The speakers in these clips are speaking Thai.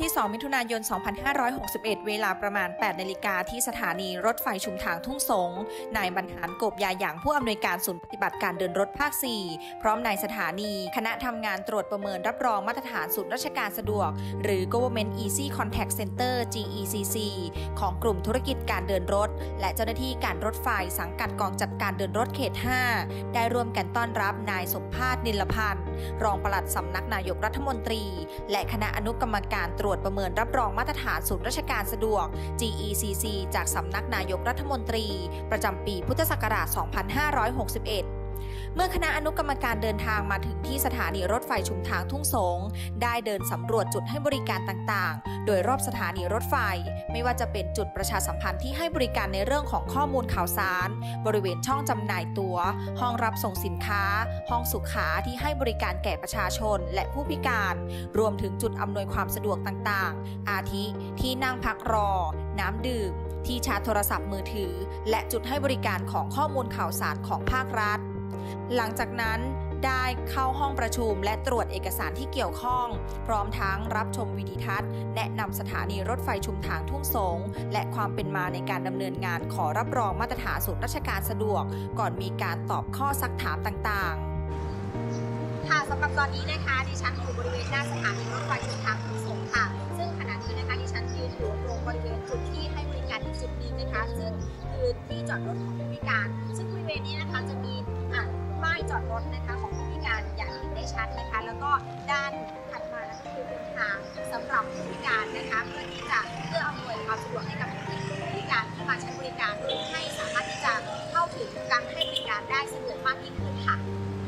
ที่ 2 มิถุนายน 2561 เวลาประมาณ 8 นาฬิกาที่สถานีรถไฟชุมทางทุ่งสงนายบรรหารกบยาหยางผู้อำนวยการศูนย์ปฏิบัติการเดินรถภาค 4 พร้อมนายสถานีคณะทำงานตรวจประเมินรับรองมาตรฐานศูนย์ราชการสะดวกหรือ Government Easy Contact Center GECC ของกลุ่มธุรกิจการเดินรถและเจ้าหน้าที่การรถไฟสังกัดกองจัดการเดินรถเขต 5 ได้ร่วมกันต้อนรับนายสมภาส นิลพันธ์รองปลัดสำนักนายกรัฐมนตรีและคณะอนุกรรมการตรวจประเมินรับรองมาตรฐานศูนย์ราชการสะดวก GECC จากสำนักนายกรัฐมนตรีประจำปีพุทธศักราช 2561 เมื่อคณะอนุกรรมการเดินทางมาถึงที่สถานีรถไฟชุมทางทุ่งสงได้เดินสำรวจจุดให้บริการต่างๆโดยรอบสถานีรถไฟไม่ว่าจะเป็นจุดประชาสัมพันธ์ที่ให้บริการในเรื่องของข้อมูลข่าวสารบริเวณช่องจำหน่ายตั๋วห้องรับส่งสินค้าห้องสุขาที่ให้บริการแก่ประชาชนและผู้พิการรวมถึงจุดอำนวยความสะดวกต่างๆอาทิที่นั่งพักรอน้ำดื่มที่ชาร์จโทรศัพท์มือถือและจุดให้บริการของข้อมูลข่าวสารของภาครัฐหลังจากนั้นได้เข้าห้องประชุมและตรวจเอกสารที่เกี่ยวข้องพร้อมทั้งรับชมวิดีทัศน์แนะนำสถานีรถไฟชุมทางทุ่งสงและความเป็นมาในการดำเนินงานขอรับรองมาตรฐานศูนย์ราชการสะดวกก่อนมีการตอบข้อซักถามต่างๆค่ะสำหรับตอนนี้นะคะดิฉันอยู่บริเวณหน้าสถานีรถไฟชุมทางทุ่งสงค่ะซึ่งขณะนี้นะคะดิฉันยืนอยู่ตรงบริเวณจุดที่ให้บริการอีกจุดหนึ่งนะคะซึ่งคือที่จอดรถของผู้พิการซึ่งบริเวณนี้นะคะจะมีป้ายจอดรถนะคะของผู้พิการอย่างเห็นได้ชัดนะคะแล้วก็ด้านถัดมาคือเป็นทางสำหรับผู้พิการนะคะเพื่ออำนวยความสะดวกให้กับผู้พิการที่มาใช้บริการให้สามารถที่จะเข้าถึงการให้บริการได้สะดวกมากยิ่งขึ้นค่ะ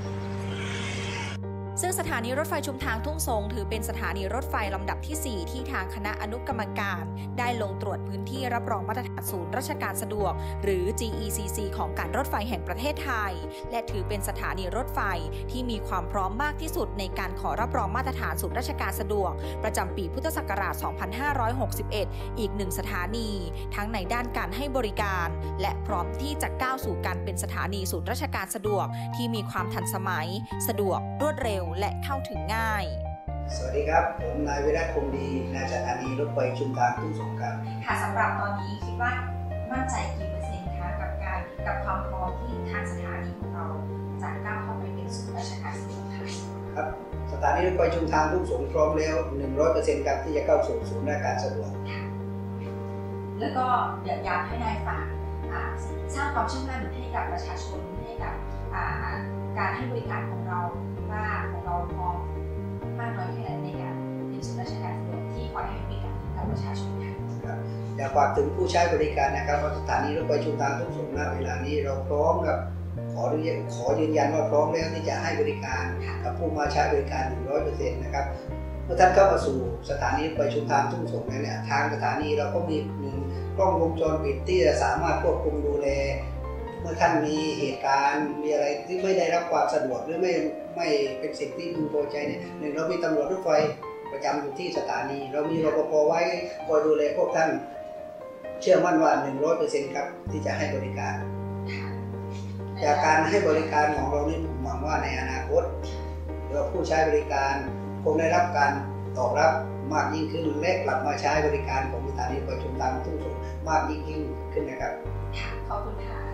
ซึ่งสถานีรถไฟชุมทางทุ่งสงถือเป็นสถานีรถไฟลำดับที่ 4 ที่ทางคณะอนุกรรมการได้ลงตรวจพื้นที่รับรองมาตรฐานศูนย์ราชการสะดวกหรือ GECC ของการรถไฟแห่งประเทศไทยและถือเป็นสถานีรถไฟที่มีความพร้อมมากที่สุดในการขอรับรองมาตรฐานศูนย์ราชการสะดวกประจำปีพุทธศักราช 2561 อีก1สถานีทั้งในด้านการให้บริการและพร้อมที่จะก้าวสู่การเป็นสถานีศูนย์ราชการสะดวกที่มีความทันสมัยสะดวกรวดเร็วและเข้าถึงง่ายสวัสดีครับผมนายวิรัตคงดีนายสถานีรถไฟชุมทางทุ่งสงครับค่ะสำหรับตอนนี้คิดว่ามั่นใจกี่เปอร์เซ็นต์คะกับความพร้อมที่ทางสถานีของเราจะก้าวเข้าไปเป็นศูนย์ราชการสะดวกค่ะครับสถานีรถไฟชุมทางทุ่งสงพร้อมแล้ว 100% ครับที่จะเข้าสู่ศูนย์ราชการสะดวกแล้วก็อยากให้นายฝากสร้างความเชื่อมั่นให้กับประชาชนให้กับการให้บริการของเราว่าของเราพร้อมมากน้อยแค่ไหนในการเป็นศูนย์ราชการสะดวกที่คอยให้บริการกับประชาชนครับอยากฝากถึงผู้ใช้บริการนะครับว่าสถานีรถไฟชุมทางทุ่งสงณเวลานี้เราพร้อมกับขอยืนยันว่าพร้อมแล้วที่จะให้บริการกับผู้มาใช้บริการ 100% นะครับเมื่อท่านเข้ามาสู่สถานีรถไฟชุมทางทุ่งสงเนี่ยทางสถานีเราก็มีกล้องวงจรปิดที่จะสามารถควบคุมดูแลเมื่อท่านมีเหตุการณ์มีอะไรที่ไม่ได้รับความสะดวกหรือไม่เป็นสิ่งที่พึงพอใจเนี่ยเรามีตำรวจรถไฟประจำอยู่ที่สถานีเรามีรปภไว้คอยดูแลพวกท่านเชื่อมั่นว่า 100% ครับที่จะให้บริการจากการให้บริการของเรานี่ผมหวังว่าในอนาคตเราผู้ใช้บริการคงได้รับการตอบรับมากยิ่งขึ้นและกลับมาใช้บริการของสถานีรถไฟชุมทางทุ่งสงมากยิ่งขึ้นนะครับขอบคุณค่ะ